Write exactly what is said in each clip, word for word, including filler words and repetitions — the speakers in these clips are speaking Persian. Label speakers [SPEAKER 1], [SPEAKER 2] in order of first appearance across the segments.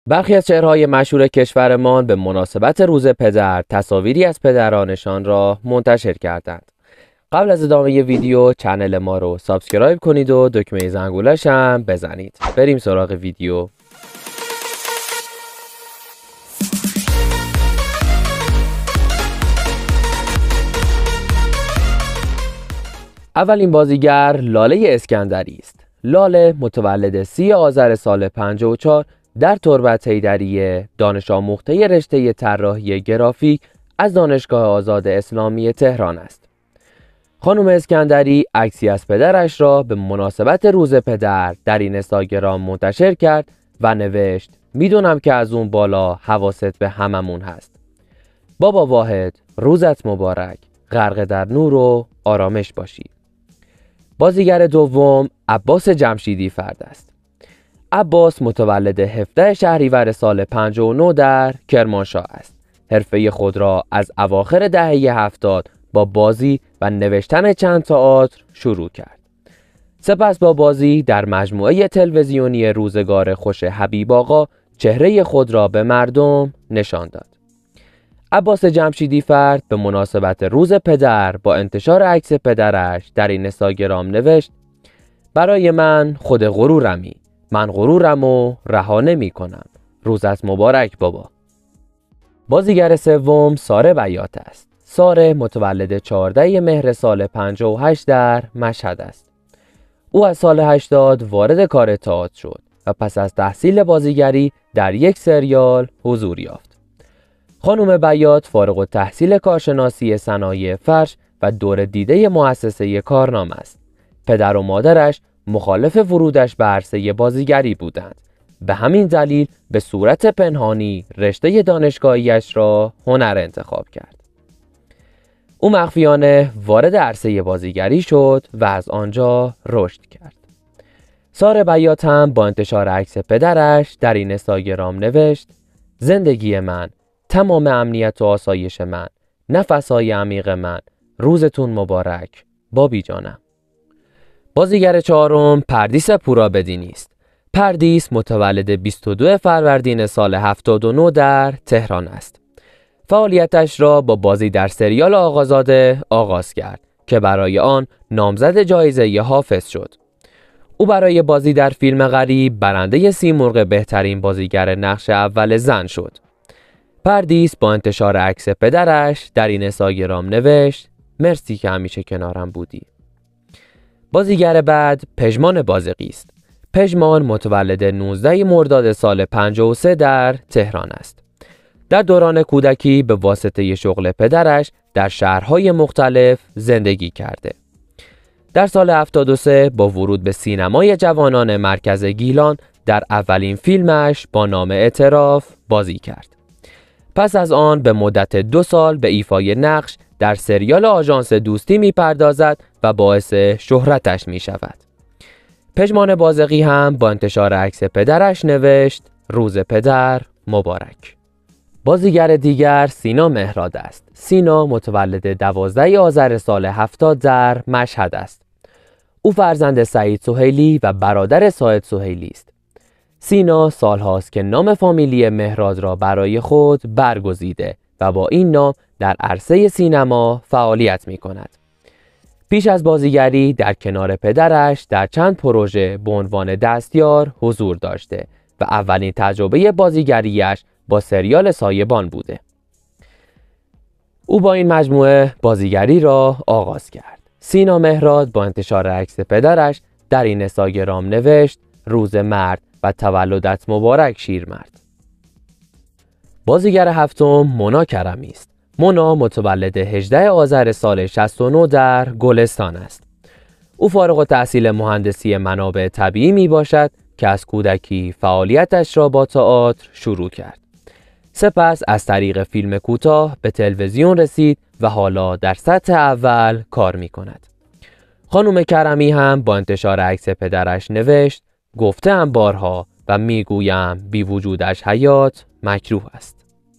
[SPEAKER 1] برخی از چهره‌های مشهور کشورمان به مناسبت روز پدر تصاویری از پدرانشان را منتشر کردند. قبل از ادامه ویدیو کانال ما رو سابسکرایب کنید و دکمه زنگوله‌ش هم بزنید. بریم سراغ ویدیو. اولین بازیگر لاله اسکندری است. لاله متولد سی آذر سال پنجاه و چهار در تربت حیدریه، دانش آموخته رشته طراحی گرافیک از دانشگاه آزاد اسلامی تهران است. خانم اسکندری عکسی از پدرش را به مناسبت روز پدر در اینستاگرام منتشر کرد و نوشت: میدونم که از اون بالا حواست به هممون هست. بابا واحد، روزت مبارک، غرق در نور و آرامش باشی. بازیگر دوم عباس جمشیدی فرد است. عباس متولد هفدهم شهریور سال پنجاه و نه در کرمانشاه است. حرفه خود را از اواخر دهه هفتاد با بازی و نوشتن چند تئاتر شروع کرد. سپس با بازی در مجموعه تلویزیونی روزگار خوش حبیب آقا چهره خود را به مردم نشان داد. عباس جمشیدی فرد به مناسبت روز پدر با انتشار عکس پدرش در اینستاگرام نوشت: برای من خود غرورمی، من غرورم و رها نمی کنم. روزت مبارک بابا. بازیگر سوم ساره بیات است. ساره متولد چهاردهم مهر سال پنجاه و هشت در مشهد است. او از سال هشتاد وارد کار تئاتر شد و پس از تحصیل بازیگری در یک سریال حضور یافت. خانم بیات فارغ التحصیل کارشناسی صنایع فرش و دور دیده مؤسسه کارنامه است. پدر و مادرش مخالف ورودش به عرصه بازیگری بودند. به همین دلیل به صورت پنهانی رشته دانشگاهیش را هنر انتخاب کرد. او مخفیانه وارد عرصه بازیگری شد و از آنجا رشد کرد. ساره بیات هم با انتشار عکس پدرش در این اینستاگرام نوشت: زندگی من، تمام امنیت و آسایش من، نفسهای عمیق من، روزتون مبارک بابی جانم. بازیگر چهارم پردیس پورابدینی است. پردیس متولد بیست و دوم فروردین سال هفتاد و نه در تهران است. فعالیتش را با بازی در سریال آقازاده آغاز کرد که برای آن نامزد جایزه حافظ شد. او برای بازی در فیلم غریب برنده سیمرغ بهترین بازیگر نقش اول زن شد. پردیس با انتشار عکس پدرش در این اینستاگرام نوشت: مرسی که همیشه کنارم بودی. بازیگر بعد پژمان بازقی است. پژمان متولد نوزدهم مرداد سال پنجاه و سه در تهران است. در دوران کودکی به واسطه شغل پدرش در شهرهای مختلف زندگی کرده. در سال هفتاد و سه با ورود به سینمای جوانان مرکز گیلان در اولین فیلمش با نام اعتراف بازی کرد. پس از آن به مدت دو سال به ایفای نقش در سریال آژانس دوستی می پردازد و باعث شهرتش می شود. پژمان بازقی هم با انتشار عکس پدرش نوشت: روز پدر مبارک. بازیگر دیگر سینا مهراد است. سینا متولد دوازدهم آذر سال هفتاد در مشهد است. او فرزند سعید سهیلی و برادر ساعد سهیلی است. سینا سالهاست که نام فامیلی مهراد را برای خود برگزیده و با این نام در عرصه سینما فعالیت می کند. پیش از بازیگری در کنار پدرش در چند پروژه به عنوان دستیار حضور داشته و اولین تجربه بازیگریش با سریال سایبان بوده. او با این مجموعه بازیگری را آغاز کرد. سینا مهراد با انتشار عکس پدرش در این اینستاگرام نوشت: روز مرد و تولدت مبارک شیرمرد. بازیگر هفتم مونا کرمی است. مونا متولد هجدهم آذر سال شصت و نه در گلستان است. او فارغ التحصیل مهندسی منابع طبیعی می باشد که از کودکی فعالیتش را با تئاتر شروع کرد. سپس از طریق فیلم کوتاه به تلویزیون رسید و حالا در سطح اول کار می کند. خانم کرمی هم با انتشار عکس پدرش نوشت: گفته‌ام بارها و میگویم بی وجودش حیات مکروه است.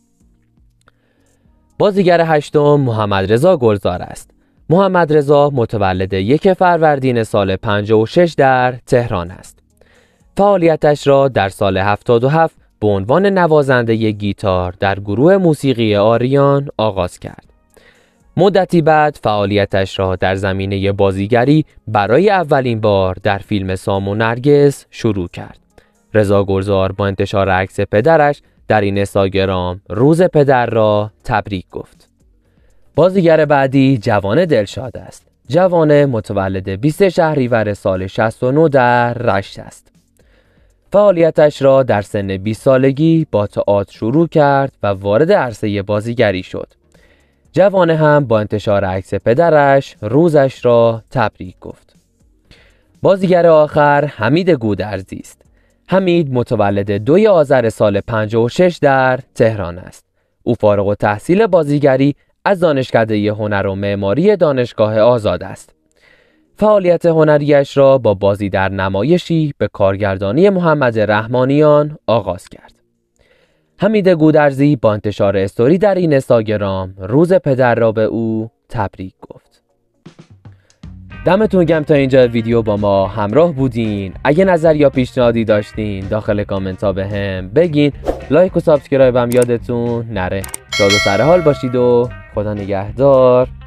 [SPEAKER 1] بازیگر هشتم محمد رضا گلزار است. محمد رضا متولد یک فروردین سال پنجاه و شش در تهران است. فعالیتش را در سال هفتاد و هفت به عنوان نوازنده گیتار در گروه موسیقی آریان آغاز کرد. مدتی بعد فعالیتش را در زمینه بازیگری برای اولین بار در فیلم سام و نرگس شروع کرد. رضا گلزار با انتشار عکس پدرش در اینستاگرام روز پدر را تبریک گفت. بازیگر بعدی جوان دلشاد است. جوان متولد بیست شهریور سال شصت و نه در رشت است. فعالیتش را در سن بیست سالگی با تئاتر شروع کرد و وارد عرصه بازیگری شد. جوان هم با انتشار عکس پدرش روزش را تبریک گفت. بازیگر آخر حمید گودرزی است. حمید متولد دوی آذر سال پنجاه و شش در تهران است. او فارغ التحصیل بازیگری از دانشکده هنر و معماری دانشگاه آزاد است. فعالیت هنریش را با بازی در نمایشی به کارگردانی محمد رحمانیان آغاز کرد. حمید گودرزی با انتشار استوری در اینستاگرام روز پدر را به او تبریک گفت. دمتون گرم تا اینجا ویدیو با ما همراه بودین. اگه نظر یا پیشنهادی داشتین داخل کامنت ها به هم بگین. لایک و سابسکرایب هم یادتون نره. شاد و سرحال باشید و خدا نگهدار.